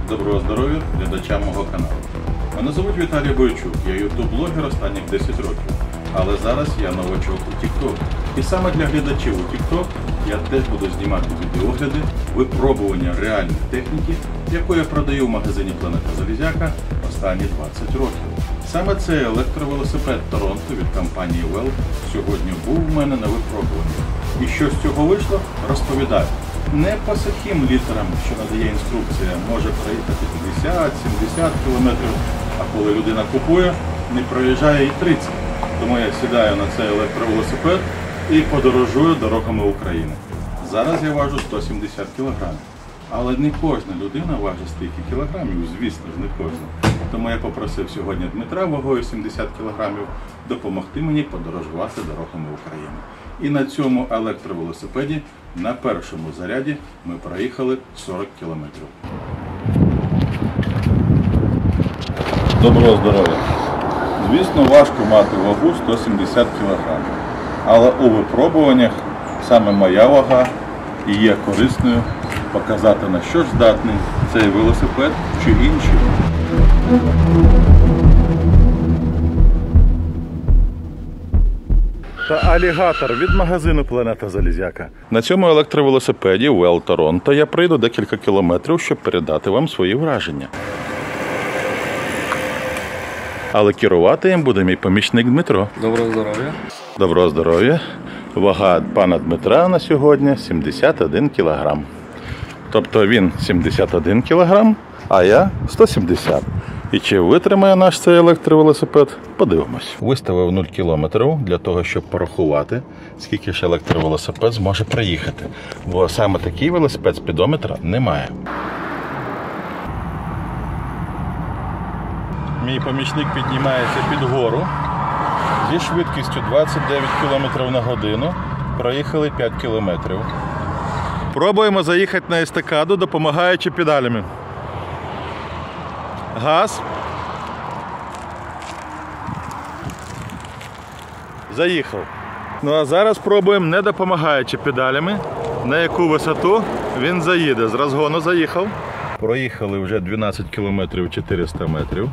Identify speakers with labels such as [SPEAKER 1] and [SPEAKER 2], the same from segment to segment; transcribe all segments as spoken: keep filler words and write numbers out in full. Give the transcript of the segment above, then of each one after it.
[SPEAKER 1] Доброго здоров'я глядачам мого каналу. Мене звуть Віталій Бойчук, я ютуб-блогер останніх десять років. Але зараз я новачок у TikTok. І саме для глядачів у TikTok я теж буду знімати відеогляди, випробування реальної техніки, яку я продаю в магазині Планета Залізяка останні двадцять років. Саме цей електровелосипед Торонто від компанії Well сьогодні був у мене на випробуванні. І що з цього вийшло, розповідаю. Не по сухим літерам, що надає інструкція, може проїхати п'ятдесят-сімдесят кілометрів, а коли людина купує, не проїжджає і тридцять. Тому я сідаю на цей електровелосипед і подорожую дорогами України. Зараз я важу сто сімдесят кілограмів. Але не кожна людина важить стільки кілограмів, звісно ж, не кожна. Тому я попросив сьогодні Дмитра вагою сімдесят кілограмів допомогти мені подорожувати дорогами України. І на цьому електровелосипеді на першому заряді ми проїхали сорок кілометрів. Доброго здоров'я! Звісно, важко мати вагу сто сімдесят кілограмів. Але у випробуваннях саме моя вага і є корисною показати, на що ж здатний цей велосипед чи інший. Та алігатор від магазину Планета Залізяка. На цьому електровелосипеді Well Торонто я пройду декілька кілометрів, щоб передати вам свої враження. Але керувати їм буде мій помічник Дмитро.
[SPEAKER 2] Доброго здоров'я.
[SPEAKER 1] Доброго здоров'я. Вага пана Дмитра на сьогодні сімдесят один кілограм. Тобто він сімдесят один кілограм, а я сто сімдесят. І чи витримає наш цей електровелосипед? Подивимось. Виставив нуль кілометрів для того, щоб порахувати, скільки ж електровелосипед зможе проїхати. Бо саме такий велосипед спідометра немає. Мій помічник піднімається під гору. Зі швидкістю двадцять дев'ять кілометрів на годину проїхали п'ять кілометрів. Пробуємо заїхати на естакаду, допомагаючи педалями. Газ. Заїхав. Ну а зараз пробуємо, не допомагаючи педалями, на яку висоту він заїде. З розгону заїхав. Проїхали вже дванадцять кілометрів чотириста метрів.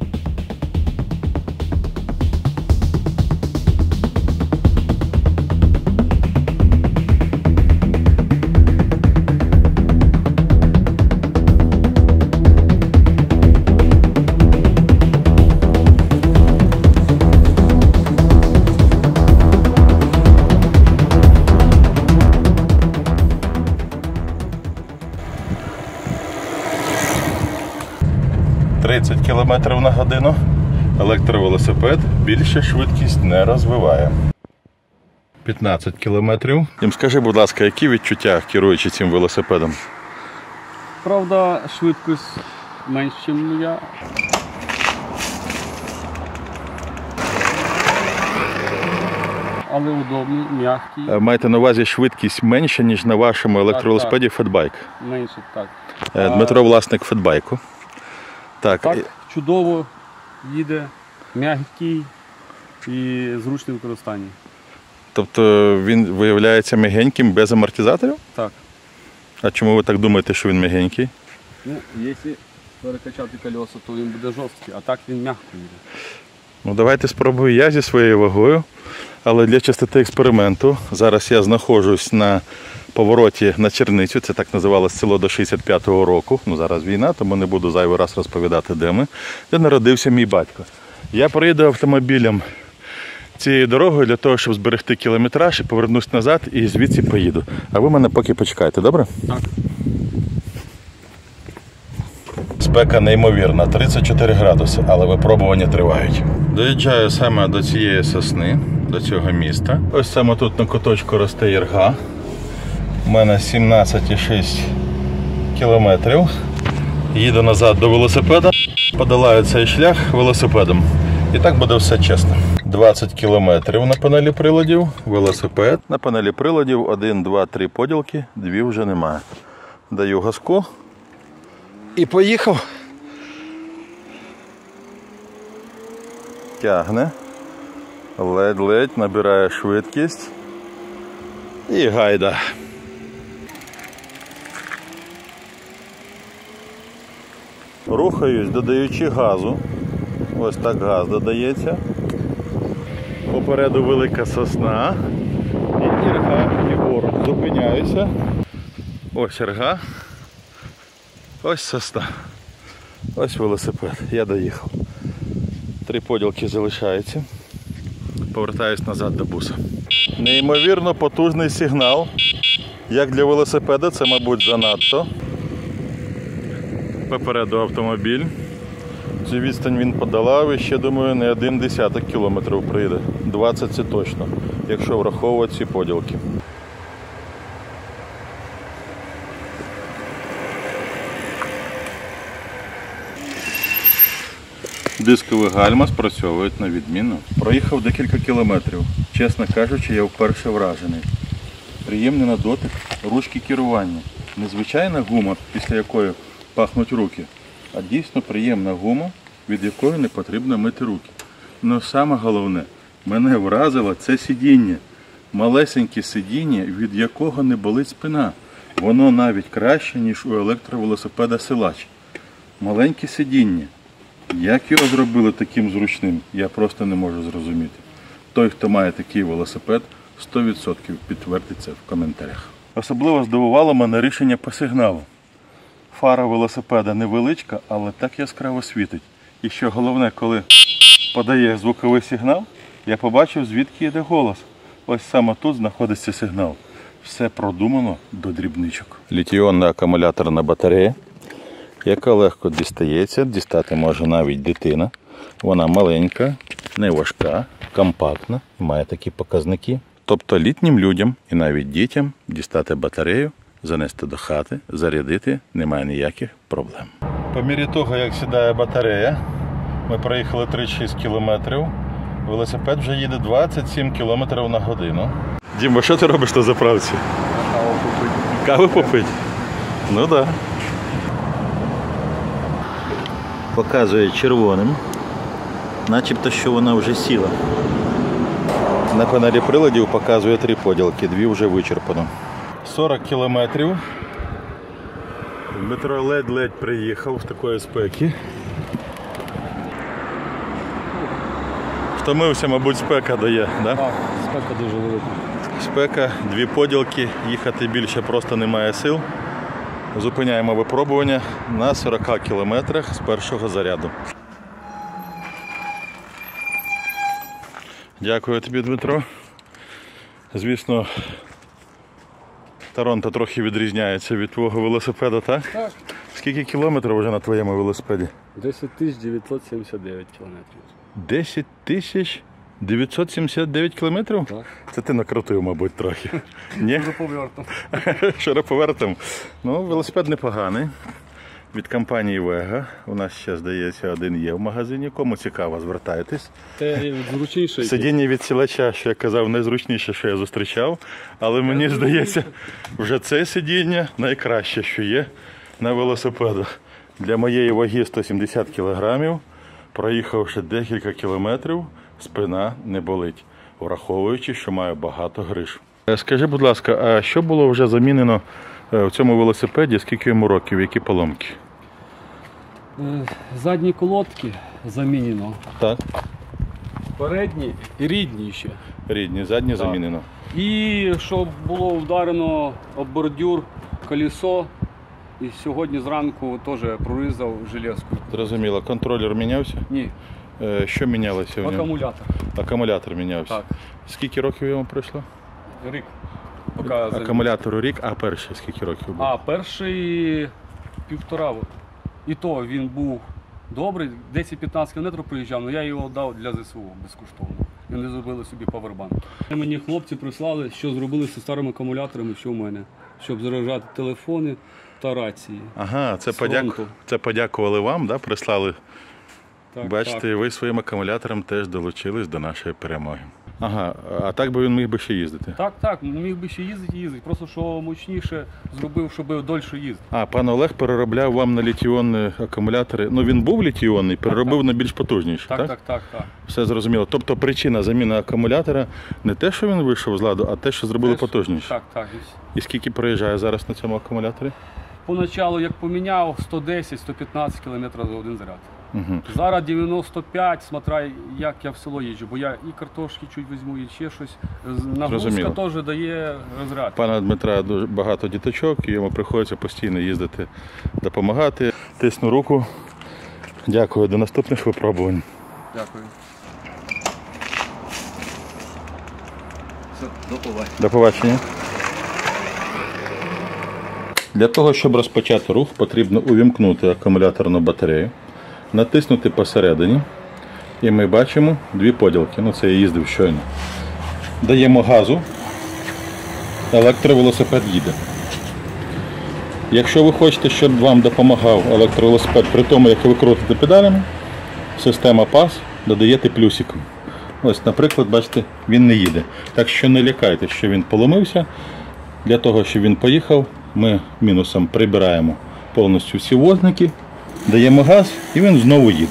[SPEAKER 1] тридцять кілометрів на годину. Електровелосипед більше швидкість не розвиває. п'ятнадцять кілометрів. Дім, скажи, будь ласка, які відчуття, керуючи цим велосипедом?
[SPEAKER 2] Правда, швидкість менше, ніж я. Але удобний, м'який.
[SPEAKER 1] Маєте на увазі швидкість менше, ніж на вашому електровелосипеді Fatbike?
[SPEAKER 2] Менше, так.
[SPEAKER 1] Дмитро власник Fatbike. Так,
[SPEAKER 2] так, чудово їде, м'який і зручний в використанні.
[SPEAKER 1] Тобто він виявляється м'ягеньким без амортизаторів?
[SPEAKER 2] Так.
[SPEAKER 1] А чому ви так думаєте, що він м'ягенький?
[SPEAKER 2] Ну, якщо перекачати колеса, то він буде жорсткий, а так він м'яко їде.
[SPEAKER 1] Ну, давайте спробую я зі своєю вагою, але для чистоти експерименту. Зараз я знаходжусь на повороті на Черницю, це так називалось село до шістдесят п'ятого року. Ну, зараз війна, тому не буду зайвий раз розповідати, де ми. Де народився мій батько. Я проїду автомобілем цією дорогою для того, щоб зберегти кілометраж і повернусь назад і звідси поїду. А ви мене поки почекайте, добре?
[SPEAKER 2] Так.
[SPEAKER 1] Спека неймовірна, тридцять чотири градуси, але випробування тривають. Доїжджаю саме до цієї сосни, до цього міста. Ось саме тут на куточку росте ірга. У мене сімнадцять цілих шість кілометрів. Їду назад до велосипеда, подолаю цей шлях велосипедом. І так буде все чесно. двадцять кілометрів на панелі приладів, велосипед. На панелі приладів один, два, три поділки, дві вже немає. Даю газку. І поїхав. Тягне. Ледь-ледь набирає швидкість. І гайда. Рухаюсь, додаючи газу. Ось так газ додається. Попереду велика сосна. І ірга ліворуч. Зупиняюся. Ось ірга. Ось сосна. Ось велосипед. Я доїхав. Три поділки залишаються. Повертаюсь назад до буса. Неймовірно потужний сигнал. Як для велосипеда, це, мабуть, занадто. Попереду автомобіль. Цю відстань він подолав і ще, думаю, не один десяток кілометрів прийде. двадцять це точно, якщо враховувати ці поділки. Дискові гальма спрацьовують на відмінно. Проїхав декілька кілометрів. Чесно кажучи, я вперше вражений. Приємний на дотик ручки керування. Незвичайна гума, після якої пахнуть руки, а дійсно приємна гума, від якої не потрібно мити руки. Ну саме головне, мене вразило це сидіння. Малесеньке сидіння, від якого не болить спина. Воно навіть краще, ніж у електровелосипеда Силач. Маленьке сидіння. Як його зробили таким зручним, я просто не можу зрозуміти. Той, хто має такий велосипед, сто відсотків підтвердить це в коментарях. Особливо здивувало мене рішення по сигналу. Фара велосипеда невеличка, але так яскраво світить. І що головне, коли подає звуковий сигнал, я побачив, звідки йде голос. Ось саме тут знаходиться сигнал. Все продумано до дрібничок. Літій-іонна акумуляторна батарея, яка легко дістається, дістати може навіть дитина. Вона маленька, не важка, компактна і має такі показники. Тобто літнім людям і навіть дітям дістати батарею, занести до хати, зарядити немає ніяких проблем. По мірі того, як сідає батарея, ми проїхали тридцять шість кілометрів, велосипед вже їде двадцять сім кілометрів на годину. Дімо, що ти робиш на заправці?
[SPEAKER 2] Каву попити.
[SPEAKER 1] Каву попити? Ну так. Да. Показує червоним, начебто, що вона вже сіла. На панелі приладів показує три поділки, дві вже вичерпано. сорок кілометрів. Дмитро ледь-ледь приїхав з такої спеки. Втомився, мабуть, спека дає, да?
[SPEAKER 2] Так, спека дуже велика.
[SPEAKER 1] Спека, дві поділки, їхати більше просто немає сил. Зупиняємо випробування на сорока кілометрах з першого заряду. Дякую тобі, Дмитро. Звісно, Торонто трохи відрізняється від твого велосипеда, так?
[SPEAKER 2] Так.
[SPEAKER 1] Скільки кілометрів вже на твоєму велосипеді?
[SPEAKER 2] десять тисяч дев'ятсот сімдесят дев'ять кілометрів.
[SPEAKER 1] десять тисяч дев'ятсот сімдесят дев'ять кілометрів?
[SPEAKER 2] Так.
[SPEAKER 1] Це ти накрутив, мабуть, трохи. Ні?
[SPEAKER 2] Шуруповертом.
[SPEAKER 1] Шуруповертом. Ну, велосипед непоганий. Від компанії Вега. У нас ще, здається, один є в магазині. Кому цікаво, звертайтесь.
[SPEAKER 2] Це зручніше.
[SPEAKER 1] Сидіння від Силача, що я казав, найзручніше, що я зустрічав. Але мені здається, вже це сидіння найкраще, що є на велосипедах. Для моєї ваги сто сімдесят кілограмів, проїхавши декілька кілометрів, спина не болить, враховуючи, що маю багато гриж. Скажи, будь ласка, а що було вже замінено в цьому велосипеді, скільки йому років, які поломки?
[SPEAKER 2] Задні колодки замінено.
[SPEAKER 1] Так.
[SPEAKER 2] Передні і рідні ще.
[SPEAKER 1] Рідні, задні
[SPEAKER 2] Так.
[SPEAKER 1] замінено.
[SPEAKER 2] І щоб було вдарено об бордюр, колесо. І сьогодні зранку теж прорізав железку.
[SPEAKER 1] Зрозуміло. Контролер мінявся?
[SPEAKER 2] Ні,
[SPEAKER 1] Е, Що мінялося в ньому?
[SPEAKER 2] акумулятор.
[SPEAKER 1] Акумулятор мінявся.
[SPEAKER 2] Так.
[SPEAKER 1] Скільки років йому пройшло?
[SPEAKER 2] Рік. Показує.
[SPEAKER 1] Акумулятору рік, а перший скільки років був?
[SPEAKER 2] А перший півтора. І то він був добрий, десять-п'ятнадцять кілометрів приїжджав, але я його дав для ЗСУ безкоштовно. І вони зробили собі павербанк. Мені хлопці прислали, що зробили зі старими акумуляторами, що в мене, щоб заряджати телефони та рації.
[SPEAKER 1] Ага, це,
[SPEAKER 2] З
[SPEAKER 1] подяк...
[SPEAKER 2] фронту.
[SPEAKER 1] це подякували вам, да? Прислали.
[SPEAKER 2] Так,
[SPEAKER 1] Бачите,
[SPEAKER 2] так.
[SPEAKER 1] ви своїм акумулятором теж долучились до нашої перемоги. Ага, а так би він міг би ще їздити?
[SPEAKER 2] Так, так, міг би ще їздити, їздити, просто що мощніше зробив, щоб дольше їздити.
[SPEAKER 1] А, пан Олег переробляв вам на літій-іонні акумулятори. Ну, він був літій-іонний, переробив
[SPEAKER 2] так.
[SPEAKER 1] на більш потужніші, так?
[SPEAKER 2] Так, так, так, так.
[SPEAKER 1] Все зрозуміло. Тобто причина заміни акумулятора не те, що він вийшов з ладу, а те, що зробили
[SPEAKER 2] Теж-
[SPEAKER 1] потужніше.
[SPEAKER 2] Так, так.
[SPEAKER 1] І скільки проїжджає зараз на цьому акумуляторі?
[SPEAKER 2] поначалу, як поміняв, сто десять - сто п'ятнадцять кілометрів за один заряд.
[SPEAKER 1] Угу.
[SPEAKER 2] Зараз дев'яносто п'ять, смотря як я в село їжджу, бо я і картошки чуть візьму, і ще щось. Нагрузка
[SPEAKER 1] Зрозуміло.
[SPEAKER 2] теж дає розряд.
[SPEAKER 1] Пана Дмитра дуже багато діточок, і йому приходиться постійно їздити, допомагати. Тисну руку. Дякую. До наступних випробувань.
[SPEAKER 2] Дякую.
[SPEAKER 3] Все, до побачення.
[SPEAKER 1] До побачення. Для того, щоб розпочати рух, потрібно увімкнути акумуляторну батарею, натиснути посередині, і ми бачимо дві поділки. Ну, це я їздив щойно. Даємо газу, електровелосипед їде. Якщо ви хочете, щоб вам допомагав електровелосипед при тому, як ви крутите педалями, система пас додаєте плюсиком. Ось, наприклад, бачите, він не їде. Так що не лякайте, що він поломився. Для того, щоб він поїхав, ми мінусом прибираємо повністю всі возники, даємо газ і він знову їде.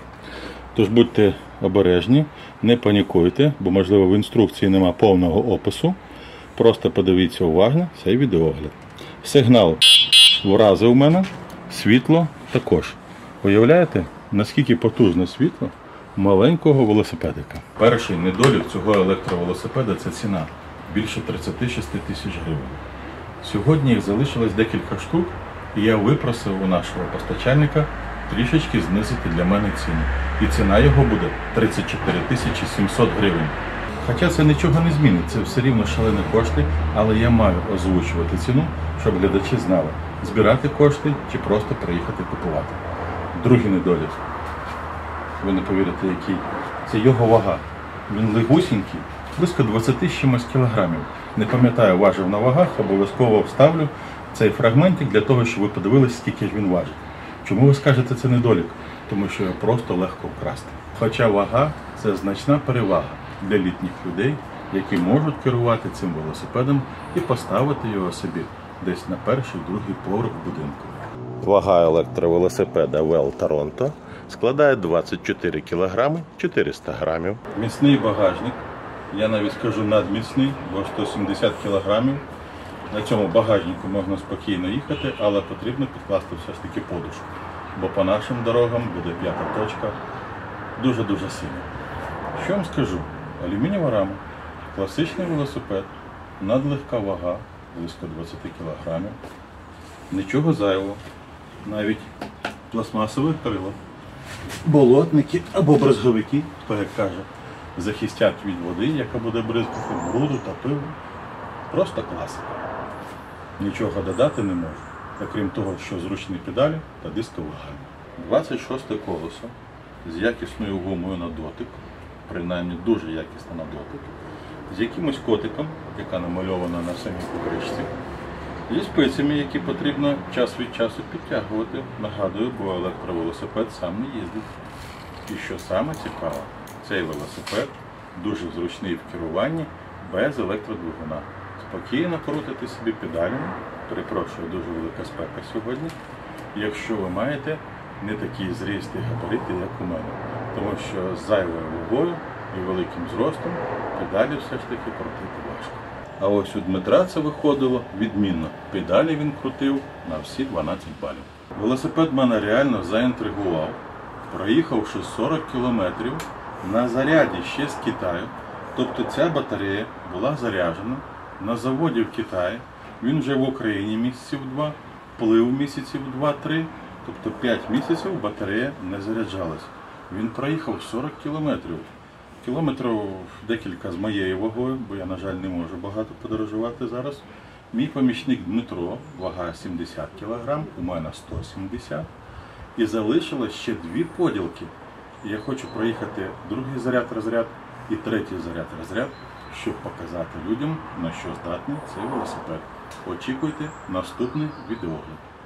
[SPEAKER 1] Тож будьте обережні, не панікуйте, бо, можливо, в інструкції нема повного опису. Просто подивіться уважно цей відеогляд. Сигнал вразив у мене, світло також. Уявляєте, наскільки потужне світло маленького велосипедика? Перший недолік цього електровелосипеда – це ціна. Більше тридцять шість тисяч гривень. Сьогодні їх залишилось декілька штук, і я випросив у нашого постачальника трішечки знизити для мене ціну. І ціна його буде тридцять чотири тисячі сімсот гривень. Хоча це нічого не змінить, це все рівно шалені кошти, але я маю озвучувати ціну, щоб глядачі знали, збирати кошти чи просто приїхати купувати. Другий недолік. Ви не повірите, який. Це його вага. Він легусінький, близько двадцять з чимось кілограмів. Не пам'ятаю, важив на вагах, обов'язково вставлю цей фрагментик для того, щоб ви подивилися, скільки ж він важить. Чому ви скажете, це недолік? Тому що його просто легко вкрасти. Хоча вага – це значна перевага для літніх людей, які можуть керувати цим велосипедом і поставити його собі десь на перший, другий поверх будинку. Вага електровелосипеда Well Toronto складає двадцять чотири кілограми чотириста грамів. Міцний багажник, я навіть скажу надміцний, бо сто сімдесят кілограмів. На цьому багажнику можна спокійно їхати, але потрібно підкласти все ж таки подушку, бо по нашим дорогам буде п'ята точка дуже-дуже сильно. Що вам скажу? Алюмінієва рама, класичний велосипед, надлегка вага, близько двадцять кілограмів, нічого зайвого, навіть пластмасове крило. Болотники або бризговики, хто як каже, захистять від води, яка буде бризкати, бруду та пилу. Просто класика. Нічого додати не можу, окрім того, що зручні педалі та дисковий гальма. двадцять шосте колесо з якісною гумою на дотик, принаймні дуже якісна на дотик, з якимось котиком, яка намальована на самій покришці, зі спицями, які потрібно час від часу підтягувати. Нагадую, бо електровелосипед сам не їздить. І що саме цікаво, цей велосипед дуже зручний в керуванні, без електродвигуна. Спокійно крутити собі педалями, перепрошую, дуже велика спека сьогодні, якщо ви маєте не такі зрісті габарити, як у мене. Тому що з зайвою вагою і великим зростом педалі все ж таки крутити важко. А ось у Дмитра це виходило відмінно. Педалі він крутив на всі дванадцять балів. Велосипед мене реально заінтригував. Проїхавши сорок кілометрів на заряді ще з Китаю, тобто ця батарея була заряджена на заводі в Китаї, він вже в Україні місяців два, плив місяців два-три, тобто п'ять місяців батарея не заряджалась. Він проїхав сорок кілометрів. Кілометрів декілька з моєю вагою, бо я, на жаль, не можу багато подорожувати зараз. Мій помічник Дмитро, вага сімдесят кілограм, у мене сто сімдесят. І залишилось ще дві поділки. Я хочу проїхати другий заряд-розряд і третій заряд-розряд, щоб показати людям, на що здатний цей велосипед. Очікуйте наступний відеогляд.